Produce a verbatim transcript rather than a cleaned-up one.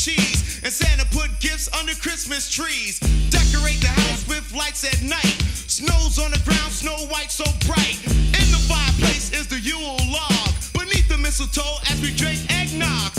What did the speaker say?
cheese. And Santa put gifts under Christmas trees. Decorate the house with lights at night. Snow's on the ground, Snow White so bright. In the fireplace is the Yule log. Beneath the mistletoe as we drink eggnog.